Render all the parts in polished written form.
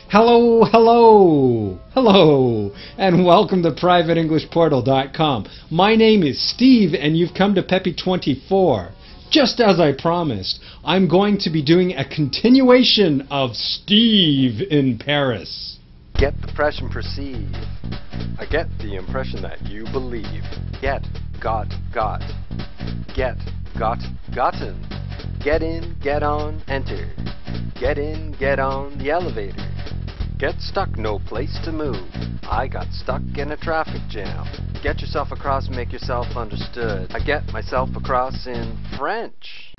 Hello, hello, hello, and welcome to PrivateEnglishPortal.com. My name is Steve, and you've come to Peppy24. Just as I promised, I'm going to be doing a continuation of Steve in Paris. Get the impression perceive. I get the impression that you believe. Get, got. Get, got, gotten. Get in, get on, enter. Get in, get on the elevator. Get stuck, no place to move. I got stuck in a traffic jam. Get yourself across, make yourself understood. I get myself across in French.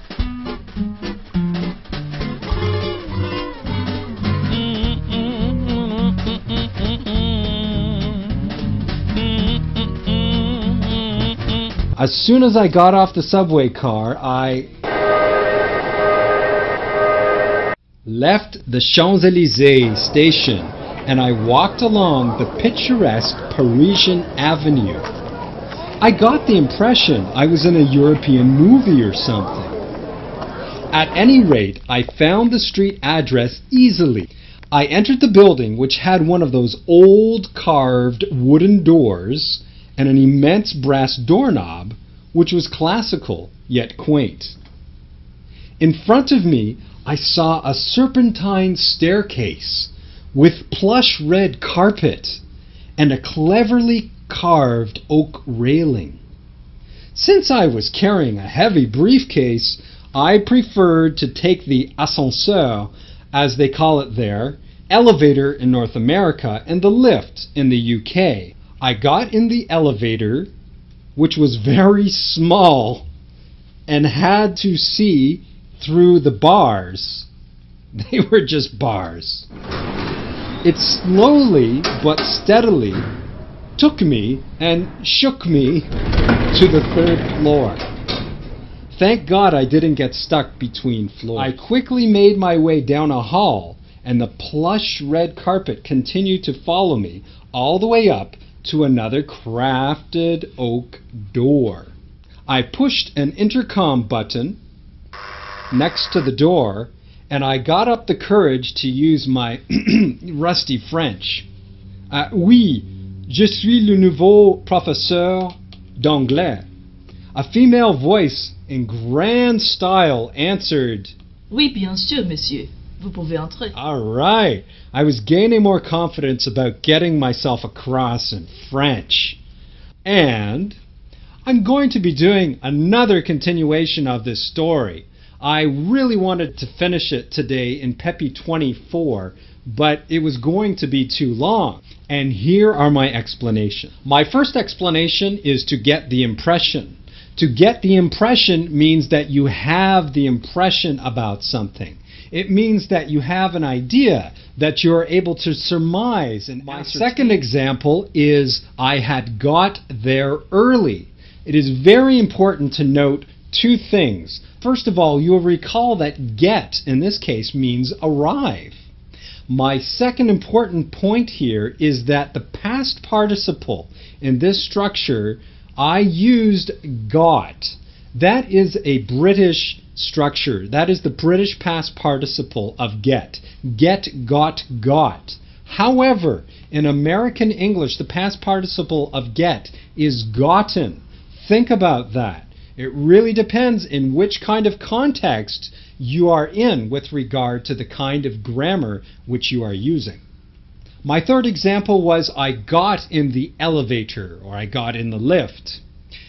As soon as I got off the subway car, I left the Champs-Élysées station and I walked along the picturesque Parisian Avenue. I got the impression I was in a European movie or something. At any rate, I found the street address easily. I entered the building, which had one of those old carved wooden doors and an immense brass doorknob, which was classical yet quaint. In front of me, I saw a serpentine staircase with plush red carpet and a cleverly carved oak railing. Since I was carrying a heavy briefcase, I preferred to take the ascenseur, as they call it there, elevator in North America, and the lift in the UK. I got in the elevator, which was very small, and had to see through the bars. They were just bars. It slowly but steadily took me and shook me to the 3rd floor. Thank God I didn't get stuck between floors. I quickly made my way down a hall, and the plush red carpet continued to follow me all the way up to another crafted oak door. I pushed an intercom button next to the door, and I got up the courage to use my rusty French. Oui, je suis le nouveau professeur d'anglais. A female voice in grand style answered, Oui, bien sûr, monsieur. Vous pouvez entrer. All right. I was gaining more confidence about getting myself across in French. And I'm going to be doing another continuation of this story. I really wanted to finish it today in Peppy24, but it was going to be too long. And here are my explanations. My first explanation is to get the impression. To get the impression means that you have the impression about something. It means that you have an idea that you're able to surmise. And my second example is I had got there early. It is very important to note two things. First of all, you'll recall that get in this case means arrive. My second important point here is that the past participle in this structure, I used got. That is a British structure. That is the British past participle of get. Get, got, got. However, in American English, the past participle of get is gotten. Think about that. It really depends in which kind of context you are in with regard to the kind of grammar which you are using. My third example was I got in the elevator, or I got in the lift.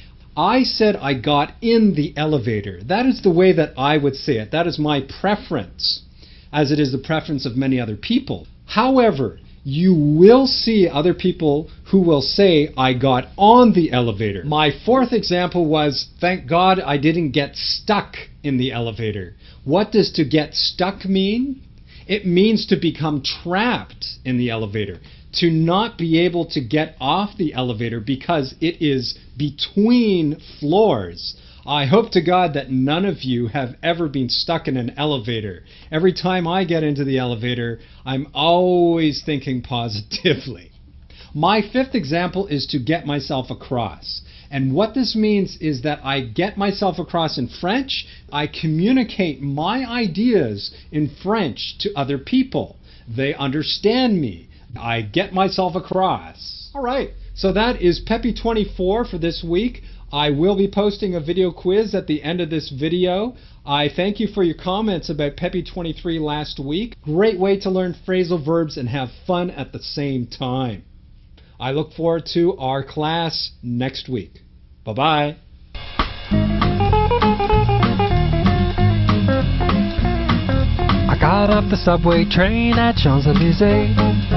I said I got in the elevator. That is the way that I would say it. That is my preference, as it is the preference of many other people. However, you will see other people who will say, I got on the elevator. My fourth example was, thank God I didn't get stuck in the elevator. What does to get stuck mean? It means to become trapped in the elevator, to not be able to get off the elevator because it is between floors. I hope to God that none of you have ever been stuck in an elevator. Every time I get into the elevator, I'm always thinking positively. My fifth example is to get myself across. And what this means is that I get myself across in French. I communicate my ideas in French to other people. They understand me. I get myself across. All right, so that is Peppy24 for this week. I will be posting a video quiz at the end of this video. I thank you for your comments about Peppy23 last week. Great way to learn phrasal verbs and have fun at the same time. I look forward to our class next week. Bye-bye. I got off the subway train at Champs-Élysées.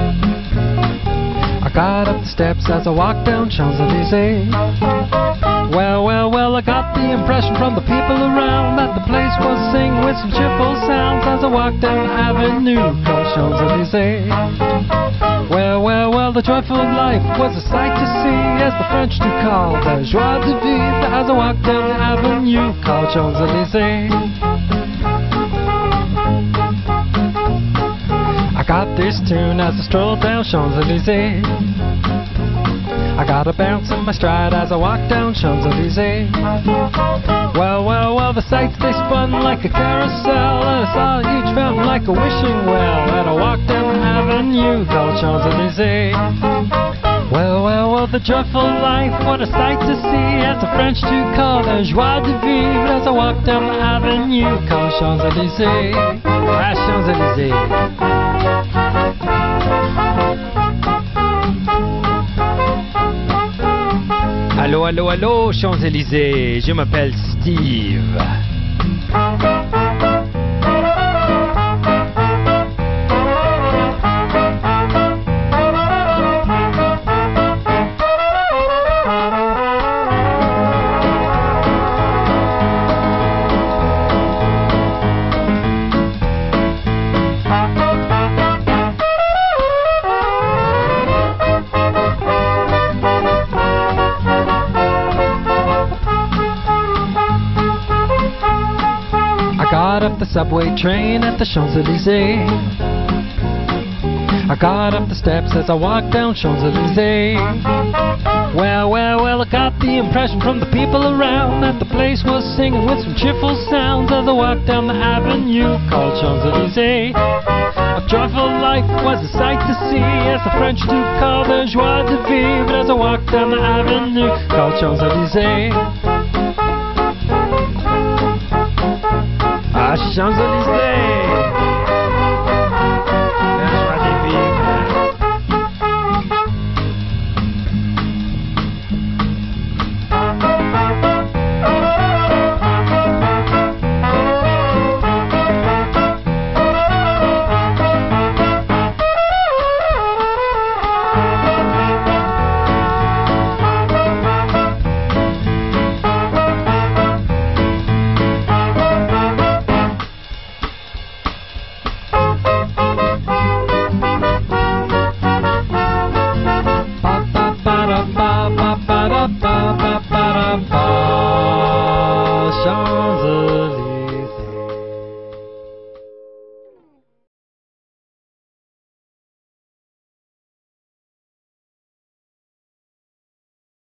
I got up the steps as I walked down Champs-Élysées. Well, I got the impression from the people around that the place was singing with some cheerful sounds as I walked down the avenue called Champs-Élysées. Well, the joyful life was a sight to see as the French do call the joie de vivre as I walked down the avenue called Champs-Élysées. I got this tune as I strolled down Champs-Élysées. I got a bounce in my stride as I walked down Champs-Élysées. Well, the sights they spun like a carousel, and I saw each fountain like a wishing well, and I walked down the avenue called Champs-Élysées. Well, the joyful life, what a sight to see, as the French do call the joie de vivre, as I walked down the avenue called Champs-Élysées. Ah, Champs-Élysées. Allô, Champs-Élysées, je m'appelle Steve. Up the subway train at the Champs-Élysées. I got up the steps as I walked down Champs-Élysées. Well, I got the impression from the people around that the place was singing with some cheerful sounds as I walked down the avenue called Champs-Élysées. A joyful life was a sight to see as the French do call the joie de vivre as I walked down the avenue called Champs-Élysées. Ah, Champs-Élysées, la joie de vivre. Champs-Élysées.